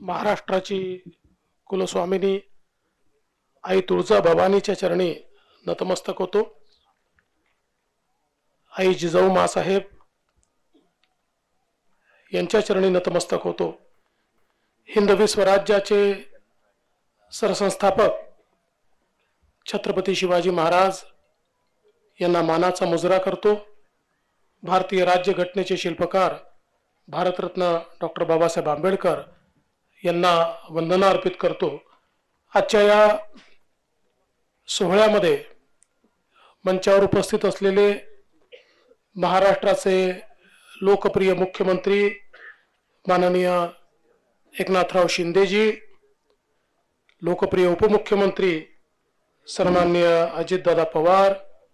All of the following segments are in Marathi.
महाराष्ट्राची कुलस्वामिनी आई तुळजा भवानीच्या चरणी नतमस्तक होतो। आई जिजाऊ मासाहेब यांच्या चरणी नतमस्तक होतो। हिंदवी स्वराज्याचे सरसंस्थापक छत्रपती शिवाजी महाराज यांना मानाचा मुजरा करतो। भारतीय राज्यघटनेचे शिल्पकार भारतरत्न डॉक्टर बाबासाहेब आंबेडकर यांना वंदना अर्पित करतो। आजच्या या सोहळ्यामध्ये मंचावर उपस्थित असलेले महाराष्ट्राचे लोकप्रिय मुख्यमंत्री माननीय एकनाथराव शिंदेजी, लोकप्रिय उपमुख्यमंत्री सन्माननीय अजितदादा पवार,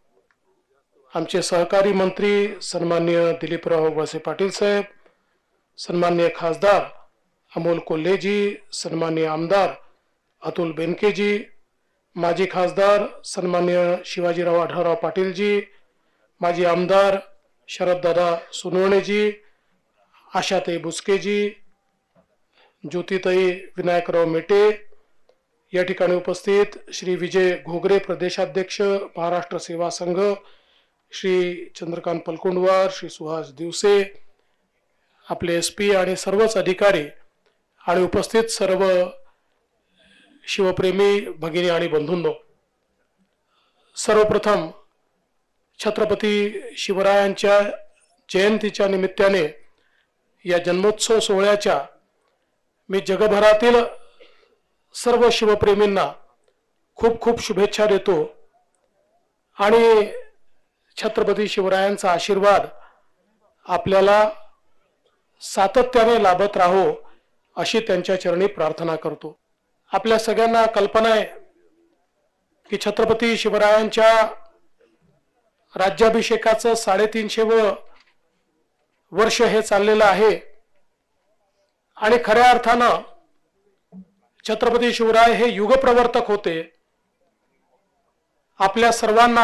आमचे सहकारी मंत्री सन्माननीय दिलीपराव वळसे पाटील साहेब, सन्माननीय खासदार अमोल कोल्हेजी, सन्माननीय आमदार अतुल बेनकेजी, माजी खासदार सन्माननीय शिवाजीराव आढळराव पाटीलजी, माजी आमदार शरददादा सोनवणेजी, आशाताई बुचकेजी, ज्योतिताई विनायकराव मेटे, या ठिकाणी उपस्थित श्री विजय घोगरे प्रदेशाध्यक्ष महाराष्ट्र सेवा संघ, श्री चंद्रकांत पलकुंडवार, श्री सुहास दिवसे, आपले एसपी आणि सर्वच अधिकारी आणि उपस्थित सर्व शिवप्रेमी भगिनी आणि बंधूंनो, सर्वप्रथम छत्रपती शिवरायांच्या जयंतीच्या निमित्ताने या जन्मोत्सव सोहळ्याच्या मी जगभरातील सर्व शिवप्रेमींना खूप खूप शुभेच्छा देतो आणि छत्रपती शिवरायांचा आशीर्वाद आपल्याला सातत्याने लाभत राहो अशी त्यांच्या चरणी प्रार्थना करतो। आपल्या सगळ्यांना कल्पना आहे की छत्रपती शिवरायांच्या राज्याभिषेकाचं 350वं वर्ष हे चाललेलं आहे आणि खऱ्या अर्थानं छत्रपती शिवराय हे युगप्रवर्तक होते। आपल्या सर्वांना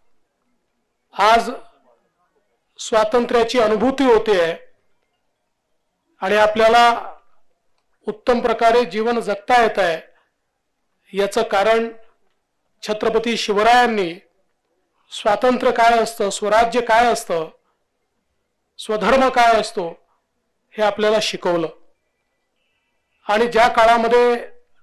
आज स्वातंत्र्याची अनुभूती होते आणि आपल्याला उत्तम प्रकारे जीवन जगता येत आहे। याचं कारण छत्रपती शिवरायांनी स्वातंत्र्य काय असतं, स्वराज्य काय असतं, स्वधर्म काय असतो हे आपल्याला शिकवलं। आणि ज्या काळामध्ये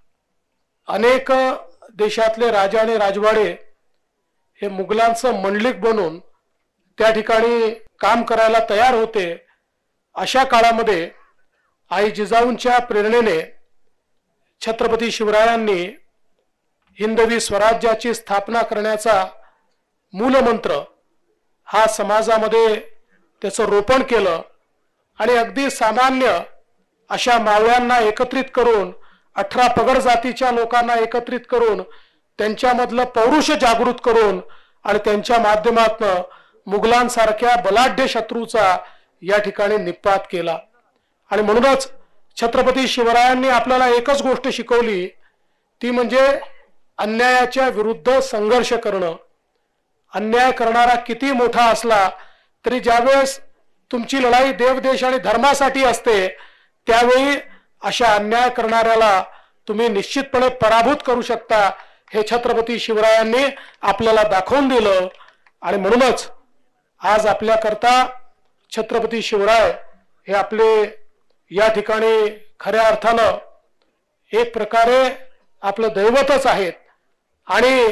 अनेक देशातले राजा आणि राजवाडे हे मुघलांचं मंडलिक बनून त्या ठिकाणी काम करायला तयार होते, अशा काळामध्ये आई जिजाऊंच्या प्रेरणेने छत्रपती शिवरायांनी हिंदवी स्वराज्याची स्थापना करण्याचा मूलमंत्र हा समाजामध्ये त्याचं रोपण केलं आणि अगदी सामान्य अशा मावळ्यांना एकत्रित करून 18 पगड जातीच्या लोकांना एकत्रित करून त्यांच्यामधलं पौरुष जागृत करून आणि त्यांच्या माध्यमातून मुघलांसारख्या बलाढ्य शत्रूचा या ठिकाणी निपात केला। आणि म्हणूनच छत्रपती शिवरायांनी आपल्याला एकच गोष्ट शिकवली, ती म्हणजे अन्यायाच्या विरुद्ध संघर्ष करणं। अन्याय करणारा किती मोठा असला तरी ज्यावेळेस तुमची लढाई देव देश आणि धर्मासाठी असते त्यावेळी अशा अन्याय करणाऱ्याला तुम्ही निश्चितपणे पराभूत करू शकता, हे छत्रपती शिवरायांनी आपल्याला दाखवून दिलं। आणि म्हणूनच आज आपल्याकरता छत्रपती शिवराय हे आपले या ठिकाणी खऱ्या अर्थानं एक प्रकारे आपलं दैवतच आहेत। आणि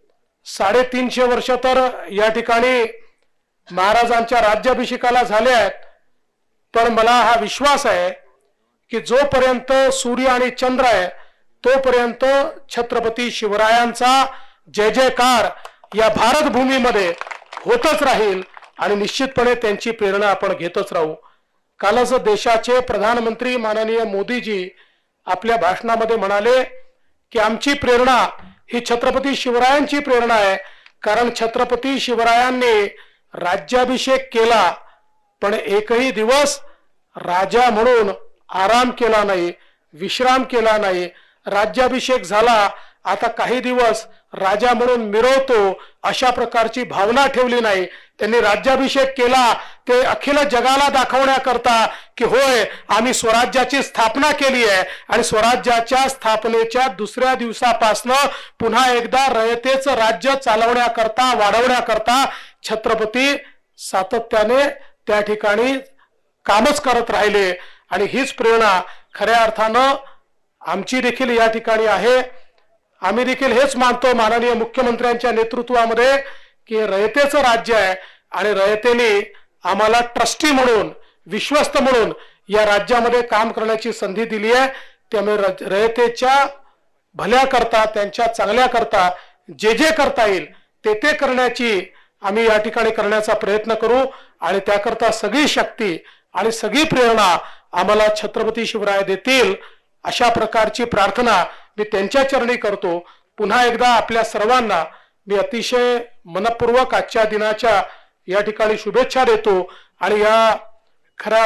350 वर्ष तर या ठिकाणी महाराजांच्या राज्याभिषेकाला झाले आहेत, पण मला हा विश्वास आहे की जोपर्यंत सूर्य आणि चंद्र आहे तोपर्यंत छत्रपती शिवरायांचा जय जयकार या भारत भूमीमध्ये होतच राहील आणि निश्चितपणे त्यांची प्रेरणा आपण घेतच राहू। कालच देशाचे प्रधानमंत्री माननीय मोदीजी आपल्या भाषणामध्ये म्हणाले की आमची प्रेरणा ही छत्रपती शिवरायांची प्रेरणा आहे, कारण छत्रपती शिवरायांनी राज्याभिषेक केला पण एकही दिवस राजा म्हणून आराम केला नाही, विश्राम केला नाही। राज्याभिषेक झाला, आता काही दिवस राजा म्हणून मिरवतो अशा प्रकारची भावना ठेवली नाही। त्यांनी राज्याभिषेक केला ते अखिल जगाला दाखवण्याकरता की होय आम्ही स्वराज्याची स्थापना केली आहे आणि स्वराज्याच्या स्थापनेच्या दुसऱ्या दिवसापासून पुन्हा एकदा रयतेचं राज्य चालवण्याकरता वाढवण्याकरता छत्रपती सातत्याने त्या ठिकाणी कामच करत राहिले आणि हीच प्रेरणा खऱ्या अर्थानं आमची देखील या ठिकाणी आहे। आम्ही देखील हेच मानतो माननीय मुख्यमंत्र्यांच्या नेतृत्वामध्ये की रयतेचं राज्य आहे आणि रयतेने आम्हाला ट्रस्टी म्हणून विश्वस्त म्हणून या राज्यामध्ये काम करण्याची संधी दिली आहे। त्यामुळे रयतेच्या भल्या करता त्यांच्या चांगल्या करता जे जे करता येईल ते ते करण्याची आम्ही या ठिकाणी करण्याचा प्रयत्न करू आणि त्याकरता सगळी शक्ती आणि सगळी प्रेरणा आम्हाला छत्रपती शिवराय देतील अशा प्रकारची प्रार्थना मी त्यांच्या चरणी करतो। पुन्हा एकदा आपल्या सर्वांना मी अतिशय मनपूर्वक आजच्या दिनाच्या या ठिकाणी शुभेच्छा देतो आणि या खऱ्या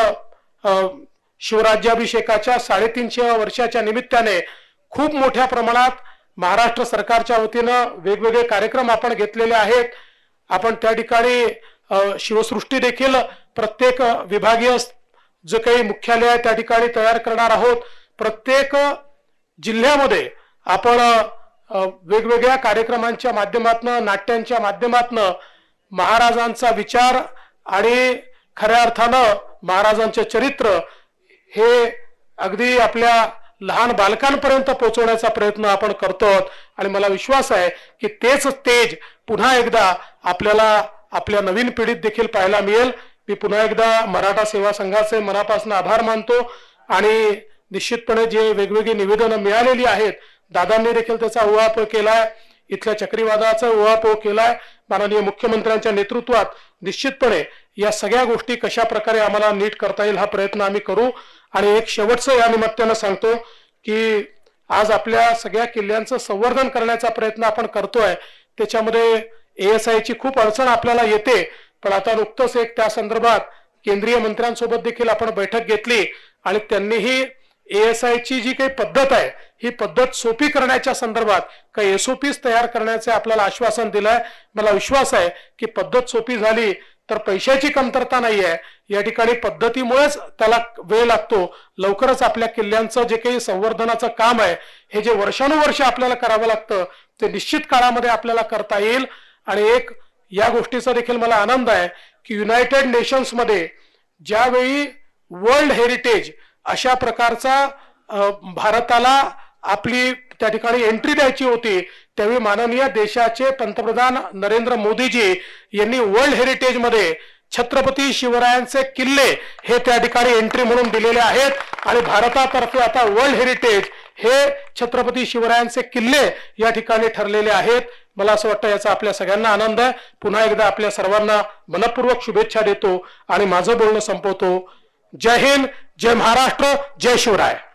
अर्थानं शिवराज्याभिषेकाच्या 350 वर्षाच्या निमित्ताने खूप मोठ्या प्रमाणात महाराष्ट्र सरकारच्या वतीनं वेगवेगळे कार्यक्रम आपण घेतलेले आहेत। आपण त्या ठिकाणी शिवसृष्टी देखील प्रत्येक विभागीय जे काही मुख्यालय आहे त्या ठिकाणी तयार करणार आहोत। प्रत्येक जिल्ह्यामध्ये आपण वेगवेगळ्या कार्यक्रमांच्या माध्यमातून नाट्यांच्या माध्यमातून महाराजांचा विचार आणि खऱ्या अर्थानं महाराजांचे चरित्र हे अगदी आपल्या लहान बालकांपर्यंत पोहोचवण्याचा प्रयत्न आपण करतो आणि मला विश्वास आहे की तेच तेज पुन्हा एकदा आपल्याला आपल्या नवीन पिढीत देखील पाहायला मिळेल। मी पुन्हा एकदा मराठा सेवा संघाचे मनापासून आभार मानतो आणि निश्चितपणे जे वेगवेगळी निवेदनं मिळालेली आहेत दादांनी देखील त्याचा उहापोह केलाय, इथल्या चक्रीवादाचा उहापोह केलाय। माननीय मुख्यमंत्र्यांच्या नेतृत्वात निश्चितपणे या सगळ्या गोष्टी कशा प्रकारे आम्हाला नीट करता येईल हा प्रयत्न आम्ही करू। आणि एक शेवटचं या निमित्तानं सांगतो की आज आपल्या सगळ्या किल्ल्यांचं संवर्धन करण्याचा प्रयत्न आपण करतोय। त्याच्यामध्ये ASI ची खूप अडचण आपल्याला येते, पण आता नुकतंच एक त्या संदर्भात केंद्रीय मंत्र्यांसोबत देखील आपण बैठक घेतली आणि त्यांनीही ASI ची जी काही पद्धत आहे ही पद्धत सोपी करण्याच्या संदर्भात काही SOPs तयार करण्याचे आपल्याला आश्वासन दिलंय। मला विश्वास आहे की पद्धत सोपी झाली तर पैशाची कमतरता नाही आहे, या ठिकाणी पद्धतीमुळेच त्याला वेळ लागतो। लवकरच आपल्या किल्ल्यांचं जे काही संवर्धनाचं काम आहे हे जे वर्षानुवर्ष आपल्याला करावं लागतं ते निश्चित काळामध्ये आपल्याला करता येईल। आणि एक या गोष्टीचा देखील मला आनंद आहे की युनायटेड नेशन्स मध्ये ज्यावेळी वर्ल्ड हेरिटेज अशा प्रकारचा भारताला आपली त्या ठिकाणी एंट्री द्यायची होती त्यावेळी माननीय देशाचे पंतप्रधान नरेंद्र मोदीजी यांनी वर्ल्ड हेरिटेज मध्ये छत्रपती शिवरायांचे किल्ले हे त्या ठिकाणी एंट्री म्हणून दिलेले आहेत आणि भारतातर्फे आता वर्ल्ड हेरिटेज हे छत्रपती शिवरायांचे किल्ले या ठिकाणी ठरलेले आहेत। मला असं वाटतं याचा आपल्या सगळ्यांना आनंद आहे। पुन्हा एकदा आपल्या सर्वांना मनपूर्वक शुभेच्छा देतो आणि माझं बोलणं संपवतो। जय हिंद, जय महाराष्ट्र, जय शिवराय।